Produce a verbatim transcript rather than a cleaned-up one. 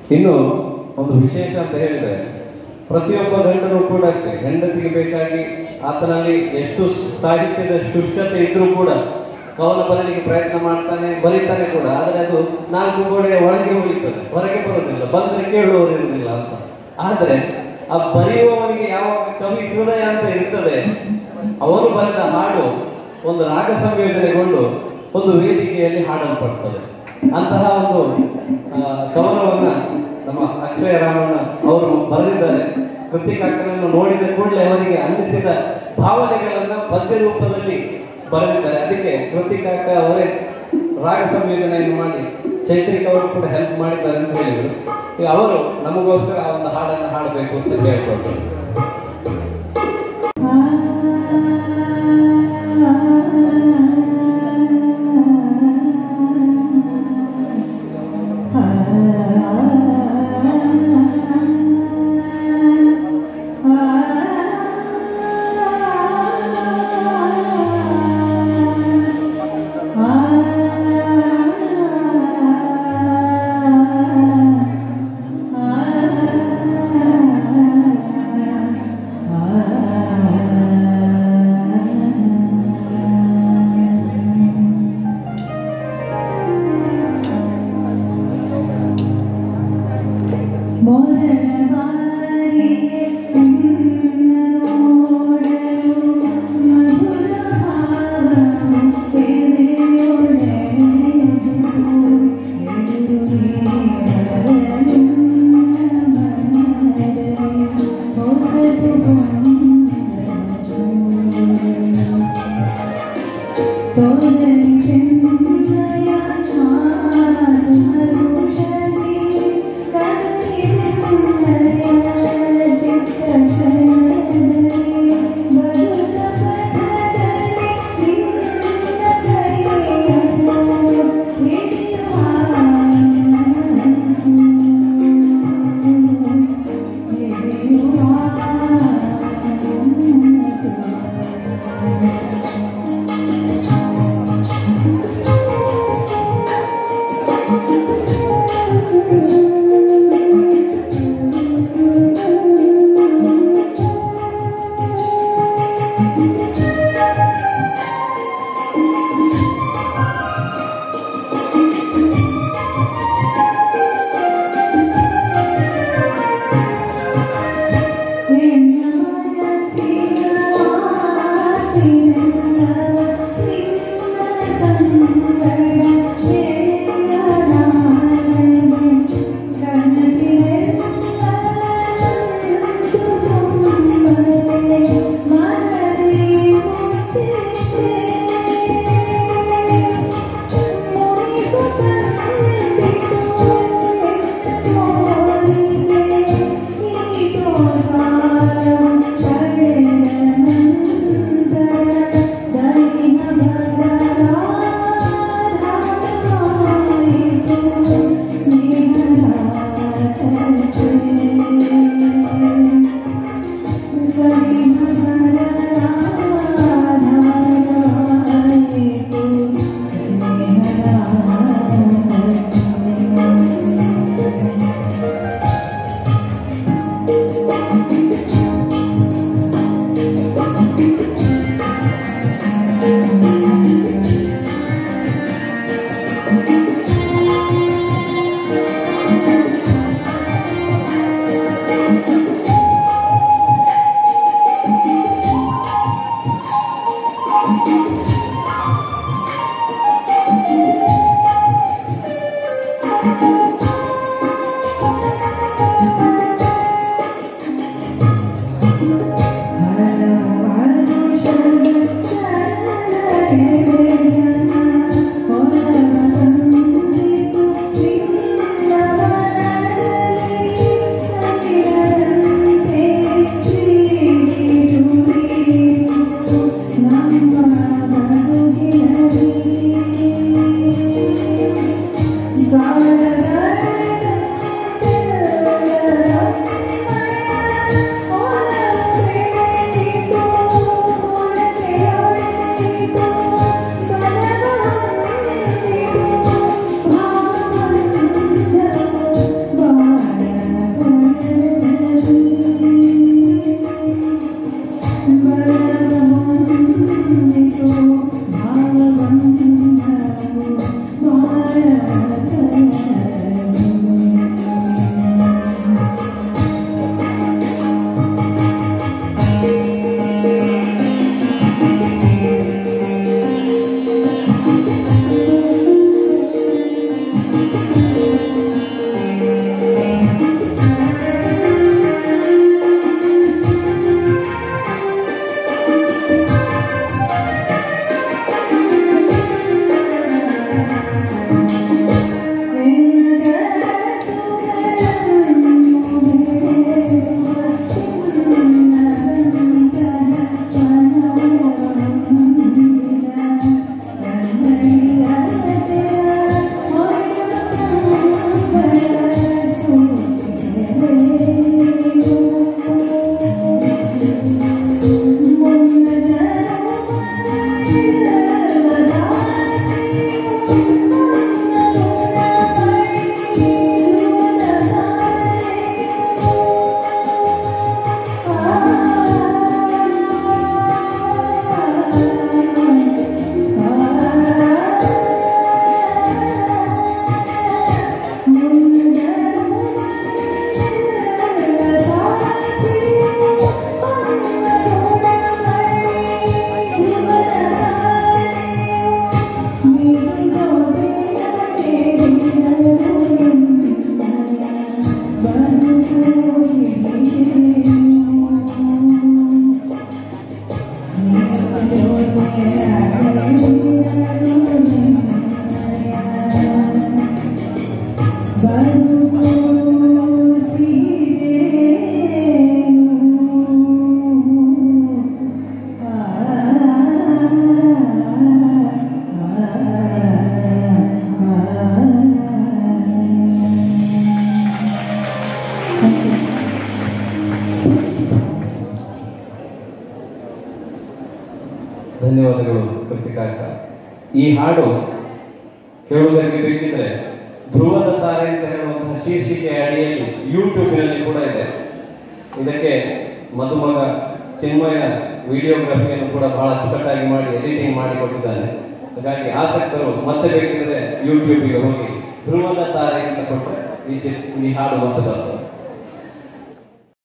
ಇನ್ನು ಒಂದು ವಿಶೇಷ ಅಂತ ಹೇಳಿದ್ರೆ ಪ್ರತಿಯೊಬ್ಬ ಗಂಡನೂ ಕೂಡ ಅಷ್ಟೇ ಹೆಂಡತಿಗೆ ಬೇಕಾಗಿ ಆತನಲ್ಲಿ ಎಷ್ಟು ಸಾಹಿತ್ಯದ ಶುಷ್ಕತೆ ಇದ್ರೂ ಕೂಡ ಕವನ ಬರಲಿಕ್ಕೆ ಪ್ರಯತ್ನ ಮಾಡ್ತಾನೆ, ಬರೀತಾನೆ ಕೂಡ. ಆದರೆ ಅದು ನಾಲ್ಕು ಗೋಡೆಯ ಒಳಗೆ ಉಳಿತದೆ, ಹೊರಗೆ ಬರೋದಿಲ್ಲ, ಬಂದ್ರೆ ಕೇಳುವವರು ಇರುವುದಿಲ್ಲ ಅಂತ. ಆದರೆ ಆ ಬರೆಯುವವನಿಗೆ ಯಾವ ಕವಿ ಹೃದಯ ಅಂತ ಇರ್ತದೆ, ಅವನು ಬರೆದ ಹಾಡು ಒಂದು ರಾಗ ಸಂಯೋಜನೆಗೊಂಡು ಒಂದು ವೇದಿಕೆಯಲ್ಲಿ ಹಾಡಲ್ಪಡ್ತದೆ. ಅಂತಹ ಒಂದು ಕವನವನ್ನ ನಮ್ಮ ಅಕ್ಷಯ ರಾಮಣ್ಣ ಅವರು ಬರೆದಿದ್ದಾರೆ. ಕೃತಿಕಾಕನನ್ನು ನೋಡಿದ ಕೂಡಲೇ ಅವರಿಗೆ ಅನ್ನಿಸಿದ ಭಾವನೆಗಳನ್ನ ಪದ್ಯ ರೂಪದಲ್ಲಿ ಬರೆದಿದ್ದಾರೆ. ಅದಕ್ಕೆ ಕೃತಿಕಾಕ ಅವರೇ ರಾಗ ಸಂಯೋಜನೆಯನ್ನು ಮಾಡಿ ಚೈತ್ರಿಕ ಅವರು ಕೂಡ ಹೆಲ್ಪ್ ಮಾಡಿದ್ದಾರೆ ಅಂತ ಹೇಳಿದರು. ಈಗ ಅವರು ನಮಗೋಸ್ಕರ ಆ ಒಂದು ಹಾಡನ್ನು ಹಾಡಬೇಕು ಅಂತ ಹೇಳ್ಕೊಳ್ತಾರೆ. Oh ಧನ್ಯವಾದಗಳು ಕೃತಿಕಾಕ. ಈ ಹಾಡು ಕೇಳುವುದಕ್ಕೆ ಬೇಕಿದ್ರೆ ಧ್ರುವದ ತಾರೆ ಅಂತ ಹೇಳುವಂತಹ ಶೀರ್ಷಿಕೆ ಅಡಿಯಲ್ಲಿ ಯೂಟ್ಯೂಬ್ನಲ್ಲಿ ಕೂಡ ಇದೆ. ಇದಕ್ಕೆ ಮಧುಮಗ ಚಿನ್ಮಯ ವಿಡಿಯೋಗ್ರಫಿಯನ್ನು ಕೂಡ ಬಹಳ ಅಚ್ಚುಕಟ್ಟಾಗಿ ಮಾಡಿ ಎಡಿಟಿಂಗ್ ಮಾಡಿ ಕೊಟ್ಟಿದ್ದಾನೆ. ಹಾಗಾಗಿ ಆಸಕ್ತರು ಮತ್ತೆ ಬೇಕಿದ್ರೆ ಯೂಟ್ಯೂಬಿಗೆ ಹೋಗಿ ಧ್ರುವದ ತಾರೆ ಅಂತ ಕೊಟ್ಟರೆ ಈ ಚಿ ಈ ಹಾಡು ಮತ್ತೆ ಬರ್ತದೆ.